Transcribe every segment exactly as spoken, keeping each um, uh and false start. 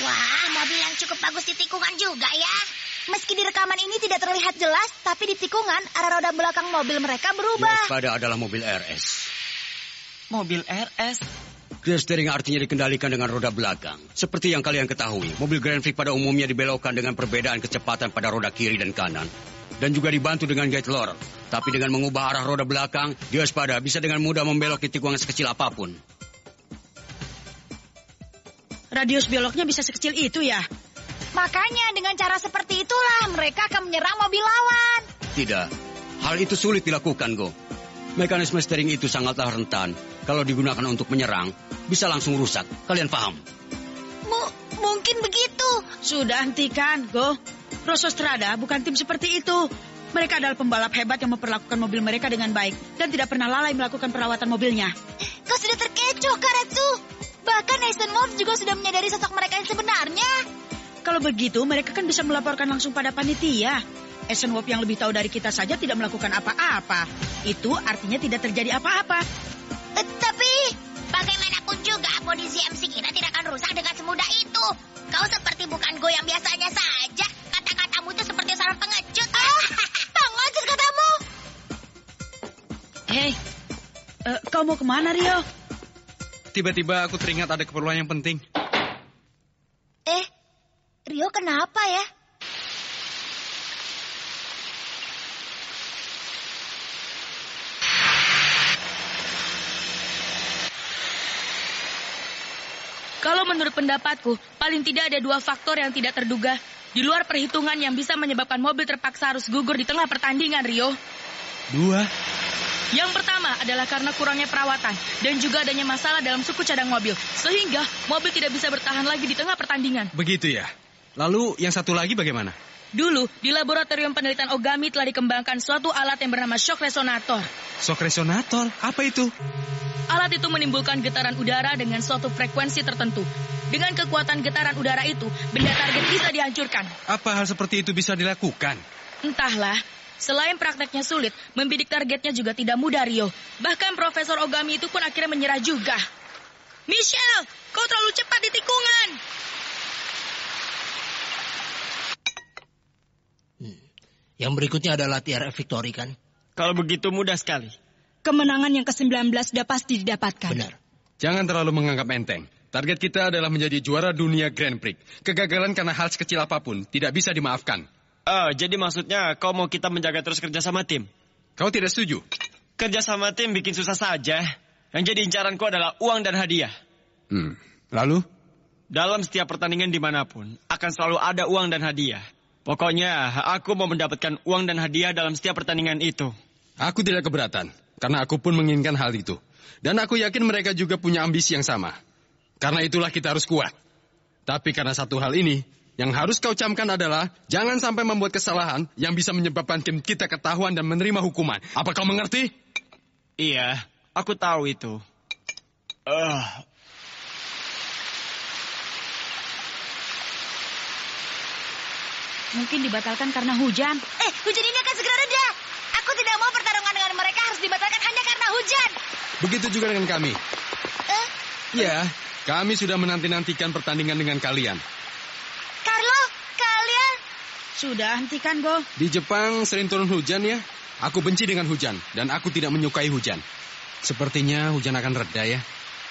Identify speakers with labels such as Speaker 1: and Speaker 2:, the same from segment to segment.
Speaker 1: Wah, mobil yang cukup bagus di tikungan juga ya.
Speaker 2: Meski di rekaman ini tidak terlihat jelas, tapi di tikungan arah roda belakang mobil mereka berubah.
Speaker 3: Yang pada adalah mobil R S.
Speaker 4: Mobil R S?
Speaker 3: Gear steering artinya dikendalikan dengan roda belakang. Seperti yang kalian ketahui, mobil Grand Prix pada umumnya dibelokkan dengan perbedaan kecepatan pada roda kiri dan kanan. Dan juga dibantu dengan gate lor. Tapi dengan mengubah arah roda belakang, dia pada bisa dengan mudah membelok di tikungan sekecil apapun.
Speaker 5: Radius beloknya bisa sekecil itu ya?
Speaker 2: Makanya dengan cara seperti itulah mereka akan menyerang mobil lawan.
Speaker 3: Tidak, hal itu sulit dilakukan, Go. Mekanisme steering itu sangatlah rentan. Kalau digunakan untuk menyerang, bisa langsung rusak. Kalian paham?
Speaker 2: M- mungkin begitu.
Speaker 5: Sudah hentikan, Go. Rosostrada bukan tim seperti itu. Mereka adalah pembalap hebat yang memperlakukan mobil mereka dengan baik dan tidak pernah lalai melakukan perawatan mobilnya.
Speaker 2: Kau sudah terkecoh, Karatsu. Bahkan Eisenwolf juga sudah menyadari sosok mereka yang sebenarnya.
Speaker 5: Kalau begitu, mereka kan bisa melaporkan langsung pada panitia. Eisenwolf yang lebih tahu dari kita saja tidak melakukan apa-apa. Itu artinya tidak terjadi apa-apa.
Speaker 2: Eh, tapi
Speaker 1: bagaimanapun juga bodi Z M C kita tidak akan rusak dengan semudah itu. Kau seperti bukan Go yang biasanya saja. Kata-katamu itu seperti sarang pengecut.
Speaker 2: Ah, pengecut katamu.
Speaker 5: Hei, uh, kau mau kemana, Rio?
Speaker 4: Tiba-tiba aku teringat ada keperluan yang penting.
Speaker 2: Eh, Rio kenapa ya?
Speaker 6: Kalau menurut pendapatku, paling tidak ada dua faktor yang tidak terduga di luar perhitungan yang bisa menyebabkan mobil terpaksa harus gugur di tengah pertandingan, Rio.
Speaker 4: Dua?
Speaker 6: Yang pertama adalah karena kurangnya perawatan dan juga adanya masalah dalam suku cadang mobil, sehingga mobil tidak bisa bertahan lagi di tengah pertandingan.
Speaker 4: Begitu ya? Lalu yang satu lagi bagaimana?
Speaker 6: Dulu, di laboratorium penelitian Ogami telah dikembangkan suatu alat yang bernama shock resonator.
Speaker 4: Shock resonator? Apa itu?
Speaker 6: Alat itu menimbulkan getaran udara dengan suatu frekuensi tertentu. Dengan kekuatan getaran udara itu, benda target bisa dihancurkan.
Speaker 4: Apa hal seperti itu bisa dilakukan?
Speaker 6: Entahlah. Selain prakteknya sulit, membidik targetnya juga tidak mudah, Rio. Bahkan Profesor Ogami itu pun akhirnya menyerah juga. Michelle, kau terlalu cepat di tikungan.
Speaker 7: Hmm. Yang berikutnya adalah T R F Victory, kan?
Speaker 8: Kalau begitu mudah sekali.
Speaker 5: Kemenangan yang ke sembilan belas sudah pasti didapatkan.
Speaker 7: Benar.
Speaker 4: Jangan terlalu menganggap enteng. Target kita adalah menjadi juara dunia Grand Prix. Kegagalan karena hal sekecil apapun tidak bisa dimaafkan.
Speaker 8: Oh, jadi maksudnya kau mau kita menjaga terus kerja sama tim?
Speaker 4: Kau tidak setuju?
Speaker 8: Kerja sama tim bikin susah saja. Yang jadi incaranku adalah uang dan hadiah.
Speaker 4: Hmm. Lalu?
Speaker 8: Dalam setiap pertandingan dimanapun, akan selalu ada uang dan hadiah. Pokoknya, aku mau mendapatkan uang dan hadiah dalam setiap pertandingan itu.
Speaker 4: Aku tidak keberatan, karena aku pun menginginkan hal itu. Dan aku yakin mereka juga punya ambisi yang sama. Karena itulah kita harus kuat. Tapi karena satu hal ini, yang harus kau camkan adalah jangan sampai membuat kesalahan yang bisa menyebabkan tim kita ketahuan dan menerima hukuman. Apa kau mengerti?
Speaker 8: Iya, aku tahu itu. Uh.
Speaker 5: Mungkin dibatalkan karena hujan.
Speaker 2: Eh, hujan ini akan segera reda. Aku tidak mau pertarungan dengan mereka harus dibatalkan hanya karena hujan.
Speaker 4: Begitu juga dengan kami.
Speaker 2: Eh?
Speaker 4: Ya, kami sudah menanti-nantikan pertandingan dengan kalian.
Speaker 2: Carlo, kalian...
Speaker 5: Sudah, hentikan, Go.
Speaker 4: Di Jepang sering turun hujan ya. Aku benci dengan hujan, dan aku tidak menyukai hujan. Sepertinya hujan akan reda ya.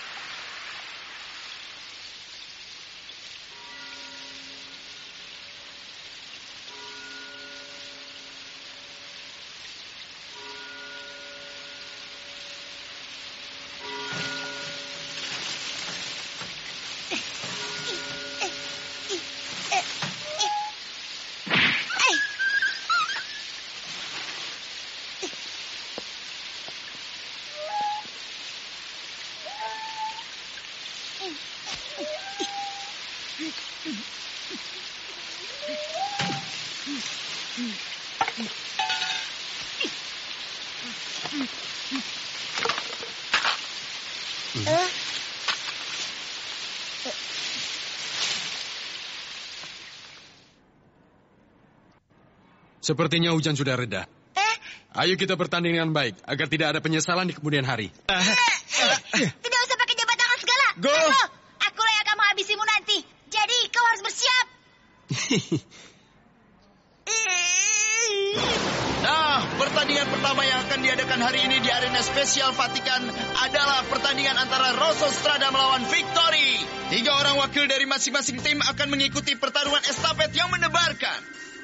Speaker 4: Sepertinya hujan sudah reda.
Speaker 2: Eh?
Speaker 4: Ayo kita bertanding dengan baik, agar tidak ada penyesalan di kemudian hari.
Speaker 2: Eh, eh, tidak usah pakai jabat tangan segala.
Speaker 8: Go!
Speaker 2: Carlo, akulah yang akan menghabisimu nanti. Jadi kau
Speaker 9: Nah, pertandingan pertama yang akan diadakan hari ini di arena spesial Vatikan adalah pertandingan antara Rosostrada melawan Victory. Tiga orang wakil dari masing-masing tim akan mengikuti pertarungan estafet yang mendebarkan.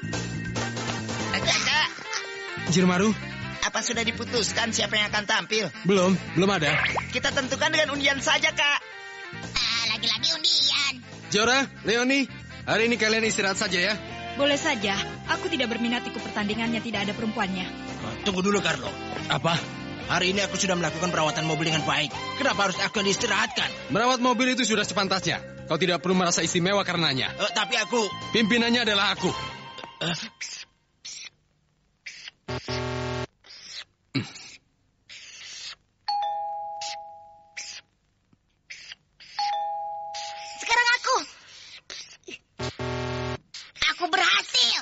Speaker 10: Kakak,
Speaker 4: Jirmaru,
Speaker 10: apa sudah diputuskan siapa yang akan tampil?
Speaker 4: belum, belum ada.
Speaker 10: Kita tentukan dengan undian saja, Kak.
Speaker 1: Ah, lagi-lagi undian.
Speaker 4: Jora, Leoni, hari ini kalian istirahat saja ya.
Speaker 5: Boleh saja, aku tidak berminat ikut pertandingannya, tidak ada perempuannya.
Speaker 7: Tunggu dulu, Carlo.
Speaker 4: Apa?
Speaker 7: Hari ini aku sudah melakukan perawatan mobil dengan baik. Kenapa harus aku yang diistirahatkan?
Speaker 4: Merawat mobil itu sudah sepantasnya. Kau tidak perlu merasa istimewa karenanya.
Speaker 7: Eh, tapi aku...
Speaker 4: Pimpinannya adalah aku.
Speaker 7: Eh,
Speaker 1: Sekarang aku. Aku berhasil.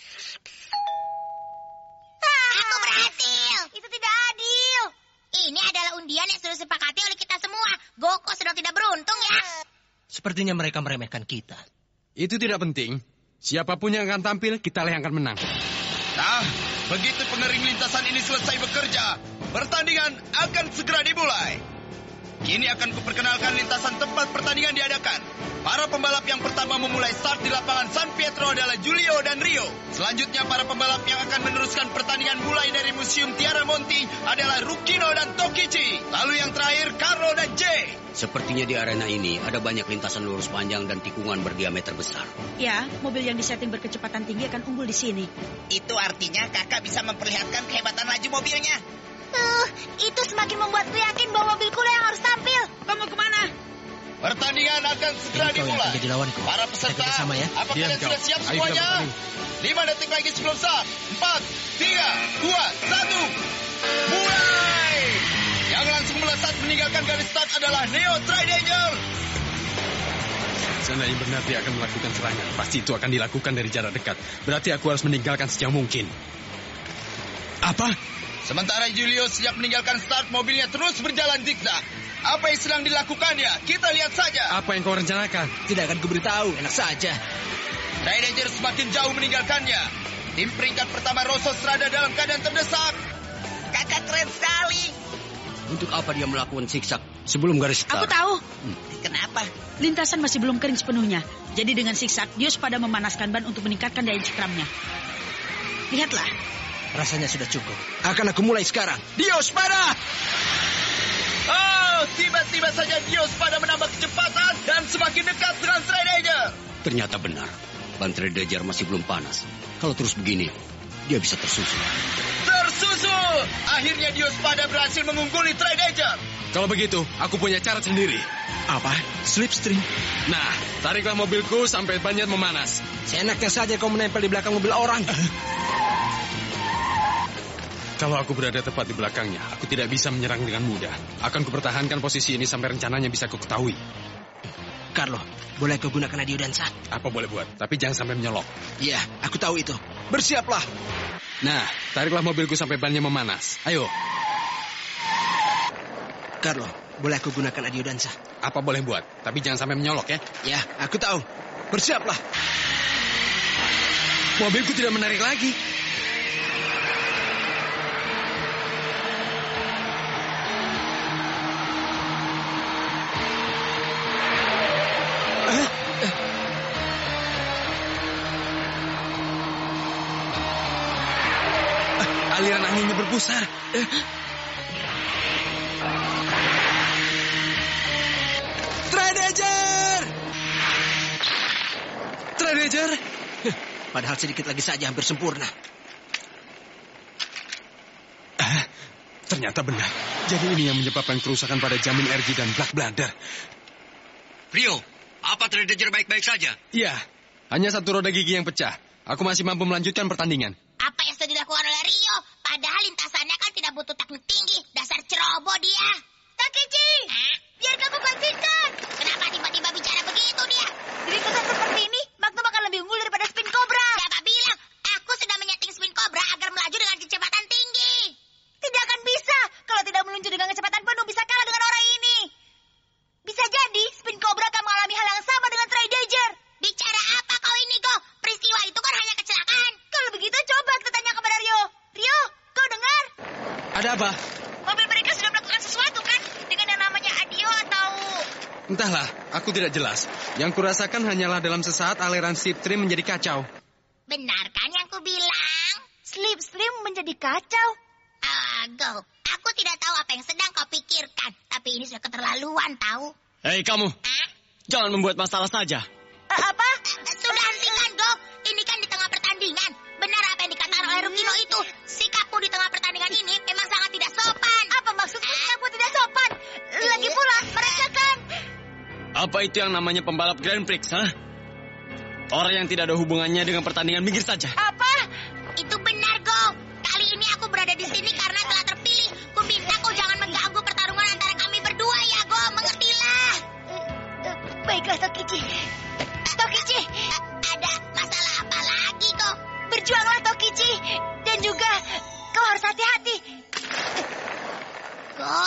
Speaker 1: Aku berhasil.
Speaker 2: Itu tidak adil.
Speaker 1: Ini adalah undian yang sudah disepakati oleh kita semua. Goko sedang tidak beruntung ya.
Speaker 7: Sepertinya mereka meremehkan kita.
Speaker 4: Itu tidak penting. Siapapun yang akan tampil, kita yang akan menang.
Speaker 9: Nah, begitu pengering lintasan ini selesai bekerja, pertandingan akan segera dimulai. Kini akan kuperkenalkan lintasan tempat pertandingan diadakan. Para pembalap yang pertama memulai start di lapangan San Pietro adalah Giulio dan Rio. Selanjutnya para pembalap yang akan meneruskan pertandingan mulai dari Museum Tiaramonti adalah Rukino dan Tokichi. Lalu yang terakhir Carlo dan Jay.
Speaker 3: Sepertinya di arena ini ada banyak lintasan lurus panjang dan tikungan berdiameter besar.
Speaker 5: Ya, mobil yang disetting berkecepatan tinggi akan unggul di sini.
Speaker 10: Itu artinya kakak bisa memperlihatkan kehebatan laju mobilnya.
Speaker 2: Uh, itu semakin membuatku yakin bahwa mobilku yang harus tampil.
Speaker 5: Kau mau kemana?
Speaker 9: Pertandingan akan segera
Speaker 7: Ini kau yang
Speaker 9: dimulai.
Speaker 7: akan jadi lawanku.
Speaker 9: Para
Speaker 7: Kita
Speaker 9: peserta,
Speaker 7: bersama ya.
Speaker 9: apa
Speaker 4: Diam
Speaker 9: kalian
Speaker 4: kau.
Speaker 9: sudah siap
Speaker 4: Ayo
Speaker 9: semuanya?
Speaker 4: kita bertanding.
Speaker 9: Lima detik lagi sebelum start. Empat, tiga, dua, satu. Mulai! Yang langsung melesat meninggalkan garis start adalah Neo Tri-Danger.
Speaker 4: Seandainya benar dia akan melakukan serangan, pasti itu akan dilakukan dari jarak dekat. Berarti aku harus meninggalkan sejauh mungkin. Apa?
Speaker 9: Sementara Giulio sejak meninggalkan start, mobilnya terus berjalan zigzag. Apa yang sedang dilakukannya? Kita lihat saja.
Speaker 4: Apa yang kau rencanakan?
Speaker 7: Tidak akan kuberitahu, enak saja.
Speaker 9: Tri-Danger semakin jauh meninggalkannya. Tim peringkat pertama Rosostrada dalam keadaan terdesak.
Speaker 10: Kakak keren sekali.
Speaker 3: Untuk apa dia melakukan zigzag sebelum garis start?
Speaker 5: Aku tahu.
Speaker 10: Kenapa?
Speaker 5: Lintasan masih belum kering sepenuhnya. Jadi dengan zigzag, Dios pada memanaskan ban untuk meningkatkan daya cekramnya. Lihatlah.
Speaker 7: Rasanya sudah cukup. Akan aku mulai sekarang.
Speaker 9: Dios pada! Oh, tiba-tiba saja Dios pada menambah kecepatan dan semakin dekat dengan Tri-Danger.
Speaker 3: Ternyata benar. Ban Tri-Danger masih belum panas. Kalau terus begini, dia bisa tersusun.
Speaker 9: Tersusul! Akhirnya Dios pada berhasil mengungguli Tri-Danger.
Speaker 4: Kalau begitu, aku punya cara sendiri.
Speaker 7: Apa? Slipstream?
Speaker 4: Nah, tariklah mobilku sampai bannya memanas.
Speaker 7: Seenaknya saja kau menempel di belakang mobil orang.
Speaker 4: Kalau aku berada tepat di belakangnya, aku tidak bisa menyerang dengan mudah. Akan kupertahankan posisi ini sampai rencananya bisa kuketahui.
Speaker 7: Carlo, boleh kau gunakan adiodansa?
Speaker 4: Apa boleh buat, tapi jangan sampai menyolok.
Speaker 7: Iya, aku tahu itu. Bersiaplah.
Speaker 4: Nah, tariklah mobilku sampai bannya memanas. Ayo.
Speaker 7: Carlo, boleh aku gunakan adiodansa?
Speaker 4: Apa boleh buat, tapi jangan sampai menyolok ya.
Speaker 7: Ya, aku tahu. Bersiaplah.
Speaker 4: Mobilku tidak menarik lagi. Aliran anginnya berpusar. Tri-Danger! Tri-Danger!
Speaker 7: Padahal sedikit lagi saja hampir sempurna.
Speaker 4: Ah, ternyata benar. Jadi ini yang menyebabkan kerusakan pada jamin R G dan Black Bladder.
Speaker 3: Rio, apa Tri-Danger baik-baik saja?
Speaker 4: Iya, hanya satu roda gigi yang pecah. Aku masih mampu melanjutkan pertandingan.
Speaker 1: Apa yang sudah dilakukan oleh Rio? Padahal lintasannya kan tidak butuh teknik tinggi. Dasar ceroboh dia.
Speaker 2: Takechi,
Speaker 1: Hah?
Speaker 2: biar kamu lanjutkan.
Speaker 1: Kenapa tiba-tiba bicara begitu dia?
Speaker 2: Di lintasan seperti ini, Magnum akan lebih unggul daripada Spin Cobra.
Speaker 1: Siapa bilang? Aku sudah menyeting Spin Cobra agar melaju dengan kecepatan tinggi.
Speaker 2: Tidak akan bisa. Kalau tidak meluncur dengan kecepatan penuh, bisa kalah dengan orang ini. Bisa jadi Spin Cobra akan mengalami hal yang sama dengan Tri-Danger.
Speaker 1: Bicara apa kau ini, Go? Peristiwa
Speaker 8: Ada apa?
Speaker 2: Mobil mereka sudah melakukan sesuatu kan? Dengan yang namanya Adio atau...
Speaker 4: Entahlah, aku tidak jelas. Yang kurasakan hanyalah dalam sesaat aliran slipstream menjadi kacau.
Speaker 1: Benar kan yang ku bilang?
Speaker 2: Slipstream menjadi kacau.
Speaker 1: Ah, Go. Aku tidak tahu apa yang sedang kau pikirkan. Tapi ini sudah keterlaluan, tahu?
Speaker 8: Hei kamu,
Speaker 1: Hah?
Speaker 8: jangan membuat masalah saja.
Speaker 2: Uh, apa?
Speaker 1: Sudah hentikan, Go. Ini kan di tengah pertandingan. Benar apa yang dikatakan oleh Rukino itu. Sikapmu di tengah pertandingan ini memang sangat tidak sopan.
Speaker 2: Apa maksudmu sikapmu tidak sopan? Lagi pula, mereka kan...
Speaker 8: Apa itu yang namanya pembalap Grand Prix, ha? Orang yang tidak ada hubungannya dengan pertandingan minggir saja.
Speaker 2: Apa?
Speaker 1: Itu benar, Go. Kali ini aku berada di sini karena telah terpilih. Ku minta kau jangan mengganggu pertarungan antara kami berdua ya, Go. Mengertilah.
Speaker 2: Uh, uh, baiklah, Tokichi. Tokichi,
Speaker 1: A- ada masalah apa lagi, Go?
Speaker 2: berjuanglah, Tokichi. Dan juga, kau harus hati-hati.
Speaker 1: Go?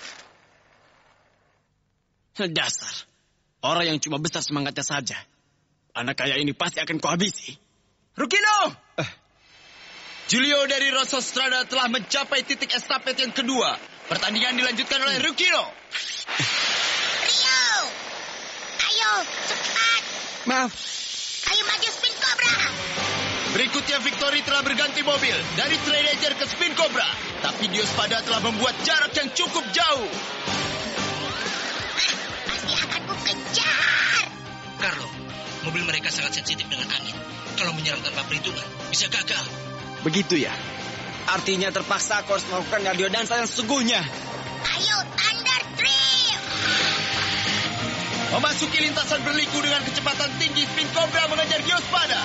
Speaker 8: Dasar. Orang yang cuma besar semangatnya saja. Anak kaya ini pasti akan kuhabisi.
Speaker 9: Rukino! Giulio dari Rosostrada telah mencapai titik estafet yang kedua. Pertandingan dilanjutkan oleh Rukino.
Speaker 1: Rio! Ayo, cepat.
Speaker 4: Maaf,
Speaker 1: Ayo maju Spin Cobra.
Speaker 9: Berikutnya Victory telah berganti mobil dari Predator ke Spin Cobra. Tapi Diospada telah membuat jarak yang cukup jauh.
Speaker 1: Ah, pasti akan ku kejar.
Speaker 7: Carlo, mobil mereka sangat sensitif dengan angin. Kalau menyerang tanpa perhitungan, bisa gagal.
Speaker 8: Begitu ya? Artinya terpaksa aku harus melakukan radio dansa yang sesungguhnya.
Speaker 1: Ayo, Thunder Drift.
Speaker 9: Memasuki lintasan berliku dengan kecepatan tinggi, Spin Cobra mengejar Diospada.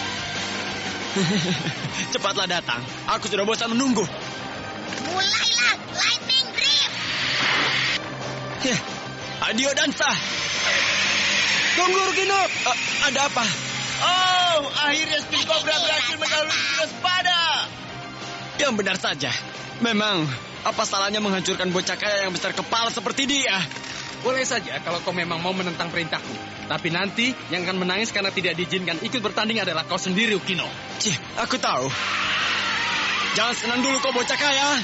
Speaker 8: Cepatlah datang. Aku sudah bosan menunggu.
Speaker 1: Mulailah Lightning Drift.
Speaker 8: Ya, adio dansa. Tunggu, Rukino. Uh, ada apa?
Speaker 9: Oh, akhirnya Spin Cobra berhasil mendahului Diospada.
Speaker 8: Yang benar saja. Memang, apa salahnya menghancurkan bocah kaya yang besar kepala seperti dia?
Speaker 4: boleh saja kalau kau memang mau menentang perintahku. Tapi nanti yang akan menangis karena tidak diizinkan ikut bertanding adalah kau sendiri, Ukino.
Speaker 8: Cih, aku tahu. Jangan senang dulu kau bocah kaya.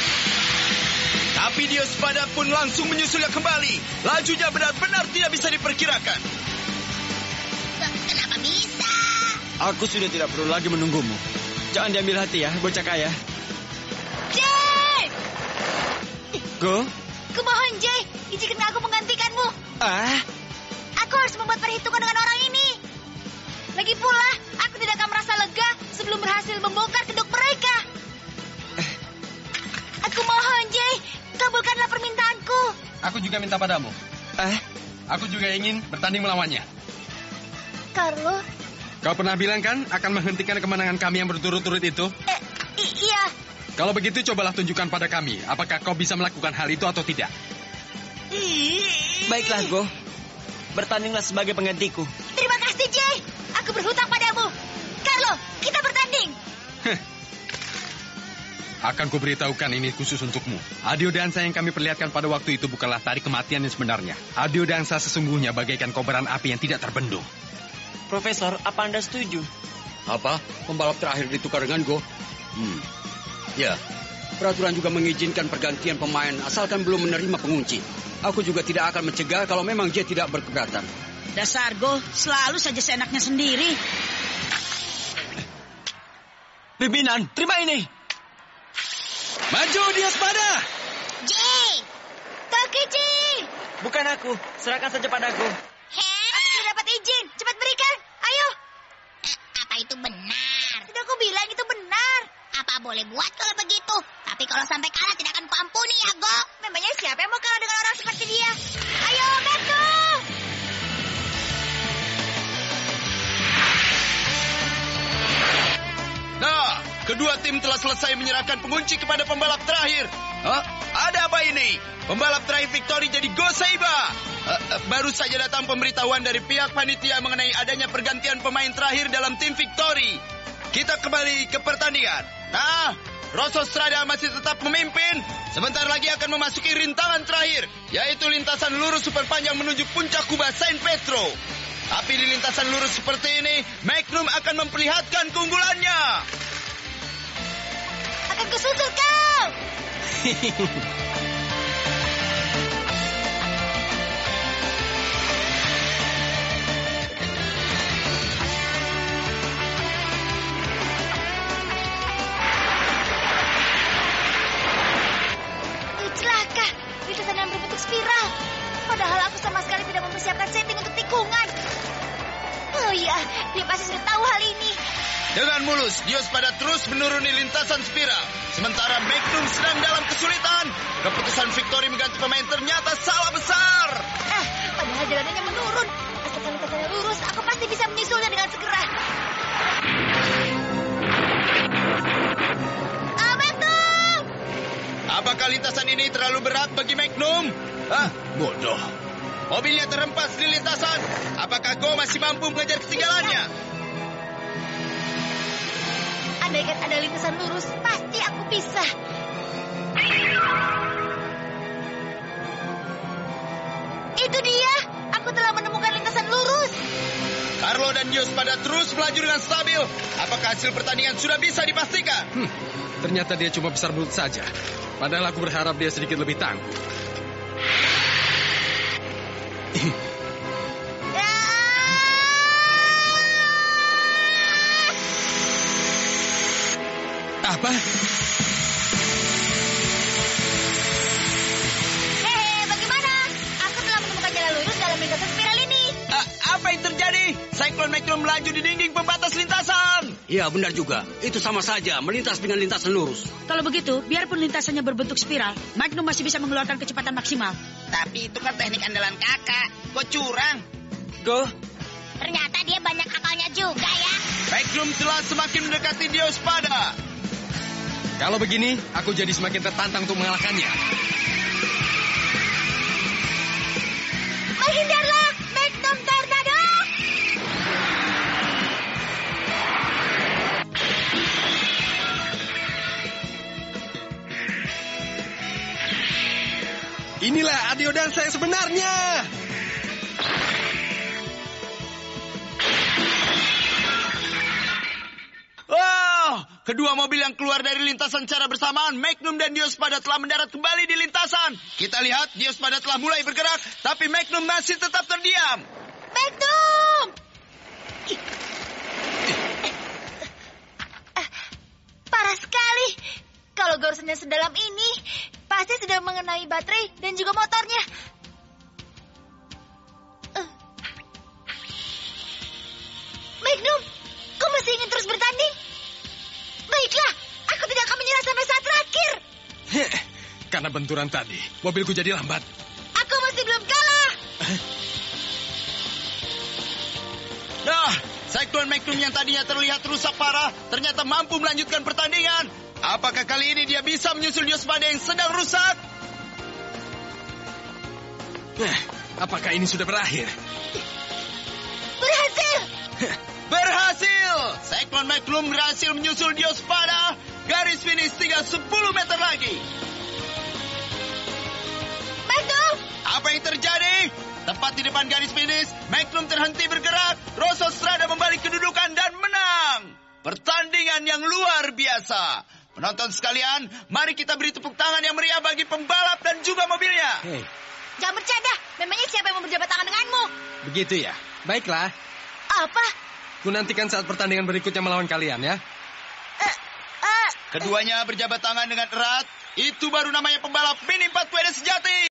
Speaker 9: Tapi Diospada pun langsung menyusulnya kembali. Lajunya benar-benar tidak bisa diperkirakan.
Speaker 1: Kenapa bisa?
Speaker 8: Aku sudah tidak perlu lagi menunggumu. Jangan diambil hati ya, bocah kaya.
Speaker 2: Jay!
Speaker 8: Go?
Speaker 2: Kumohon, Jay. Izinkan aku menggantikanmu.
Speaker 8: Ah?
Speaker 2: Aku harus membuat perhitungan dengan orang ini. Lagi pula, aku tidak akan merasa lega sebelum berhasil membongkar kedok mereka. Aku mohon, Jay. Kabulkanlah permintaanku.
Speaker 4: Aku juga minta padamu.
Speaker 8: Eh?
Speaker 4: Aku juga ingin bertanding melawannya.
Speaker 2: Carlo?
Speaker 4: Kau pernah bilang kan akan menghentikan kemenangan kami yang berturut-turut itu?
Speaker 2: Eh, i- iya.
Speaker 4: Kalau begitu cobalah tunjukkan pada kami apakah kau bisa melakukan hal itu atau tidak.
Speaker 8: Baiklah, Go. Bertandinglah sebagai penggantiku.
Speaker 2: Terima kasih, Jay. Aku berhutang padamu. Carlo, kita bertanding.
Speaker 4: Akan kuberitahukan ini khusus untukmu. Adio dansa yang kami perlihatkan pada waktu itu bukanlah tarik kematian yang sebenarnya. Adio dansa sesungguhnya bagaikan kobaran api yang tidak terbendung.
Speaker 8: Profesor, apa Anda setuju?
Speaker 3: Apa? Pembalap terakhir ditukar dengan Go? Hmm. Ya, peraturan juga mengizinkan pergantian pemain asalkan belum menerima pengunci. Aku juga tidak akan mencegah kalau memang dia tidak berkeberatan.
Speaker 5: Dasar Go, selalu saja seenaknya sendiri.
Speaker 8: Pimpinan, terima ini.
Speaker 4: Maju Diospada!
Speaker 1: Jay!
Speaker 2: Tokichi!
Speaker 8: Bukan aku, serahkan saja padaku.
Speaker 1: Heh?
Speaker 2: Aku sudah dapat izin. Cepat berikan. Ayo.
Speaker 1: Eh, apa itu benar?
Speaker 2: Tidak aku bilang itu benar.
Speaker 1: Apa boleh buat kalau begitu? Tapi kalau sampai kalah tidak akan kuampuni ya, Go.
Speaker 2: Memangnya siapa yang mau kalah dengan orang seperti dia? Ayo, bantu!
Speaker 9: Nah, kedua tim telah selesai menyerahkan pengunci kepada pembalap terakhir. Hah? Ada apa ini? Pembalap terakhir Victory jadi Go Seiba. Uh, uh, baru saja datang pemberitahuan dari pihak panitia mengenai adanya pergantian pemain terakhir dalam tim Victory. Kita kembali ke pertandingan. Nah, Rosostrada masih tetap memimpin. Sebentar lagi akan memasuki rintangan terakhir, yaitu lintasan lurus super panjang menuju puncak kubah Saint Petro. Tapi di lintasan lurus seperti ini, Magnum akan memperlihatkan keunggulannya.
Speaker 2: Akan Aku susul kau. Celaka, lintasan yang berbentuk spiral. Padahal aku sama sekali tidak mempersiapkan setting untuk tikungan. Oh iya, dia pasti sudah tahu hal ini.
Speaker 9: Dengan mulus, Diospada terus menuruni lintasan spiral. Sementara Magnum sedang dalam kesulitan. Keputusan Victory mengganti pemain ternyata salah besar.
Speaker 2: Ah, padahal jalanannya menurun. Asalkan lintasannya lurus, aku pasti bisa menyusulnya dengan segera. Ah, Magnum!
Speaker 9: Apakah lintasan ini terlalu berat bagi Magnum? Ah, bodoh. Mobilnya terhempas di lintasan. Apakah Go masih mampu mengejar ketinggalannya?
Speaker 2: Andaikan ada lintasan lurus, pasti aku bisa. Itu dia, aku telah menemukan lintasan lurus.
Speaker 9: Carlo dan Diospada terus melaju dengan stabil. Apakah hasil pertandingan sudah bisa dipastikan?
Speaker 4: Hmm, ternyata dia cuma besar mulut saja. Padahal aku berharap dia sedikit lebih tangguh. Apa?
Speaker 2: Hehe, bagaimana? Aku telah menemukan jalan lurus dalam lintasan spiral ini.
Speaker 9: Uh, apa yang terjadi? Cyclone Magnum melaju di dinding pembatas lintasan.
Speaker 3: Ya, benar juga. Itu sama saja, melintas dengan lintasan lurus.
Speaker 5: Kalau begitu, biarpun lintasannya berbentuk spiral, Magnum masih bisa mengeluarkan kecepatan maksimal.
Speaker 10: Tapi itu kan teknik andalan kakak. Kok curang?
Speaker 8: Go.
Speaker 1: Ternyata dia banyak akalnya juga ya.
Speaker 9: Magnum telah semakin mendekati Diospada.
Speaker 4: Kalau begini, aku jadi semakin tertantang untuk mengalahkannya.
Speaker 2: Menghindarlah, Magnum Tornado!
Speaker 4: Inilah audio dansa yang sebenarnya.
Speaker 9: Wow, kedua mobil yang keluar dari lintasan secara bersamaan, Magnum dan Diospada telah mendarat kembali di lintasan. Kita lihat Diospada telah mulai bergerak, tapi Magnum masih tetap terdiam.
Speaker 2: Magnum! Parah sekali. Kalau goresannya sedalam ini, pasti sudah mengenai baterai dan juga motornya. Uh. Magnum, kau masih ingin terus bertanding? Baiklah, aku tidak akan menyerah sampai saat terakhir.
Speaker 4: Heh, karena benturan tadi, mobilku jadi lambat.
Speaker 2: Aku masih belum kalah.
Speaker 9: Nah, Cyclone Magnum yang tadinya terlihat rusak parah, ternyata mampu melanjutkan pertandingan. Apakah kali ini dia bisa menyusul Diospada yang sedang rusak?
Speaker 4: Nah, apakah ini sudah berakhir?
Speaker 2: Berhasil!
Speaker 9: Berhasil! Cyclone Magnum berhasil menyusul Diospada. Garis finish tinggal sepuluh meter lagi.
Speaker 2: Magnum!
Speaker 9: Apa yang terjadi? Tepat di depan garis finish, Magnum terhenti bergerak. Rosso Strada membalik kedudukan dan menang. Pertandingan yang luar biasa. Penonton sekalian, mari kita beri tepuk tangan yang meriah bagi pembalap dan juga mobilnya.
Speaker 4: Hei,
Speaker 2: Jangan bercanda. Memangnya siapa yang mau berjabat tangan denganmu?
Speaker 4: begitu ya? Baiklah,
Speaker 2: Apa?
Speaker 4: ku nantikan saat pertandingan berikutnya melawan kalian ya.
Speaker 2: Eh, eh.
Speaker 9: Keduanya berjabat tangan dengan erat. Itu baru namanya pembalap Mini empat W D sejati.